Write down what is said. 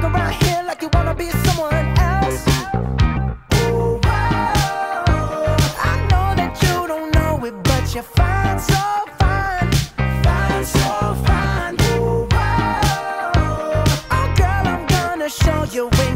around here like you wanna be someone else. Oh, I know that you don't know it, but you're fine, so fine, fine, so fine. Oh, girl, I'm gonna show you.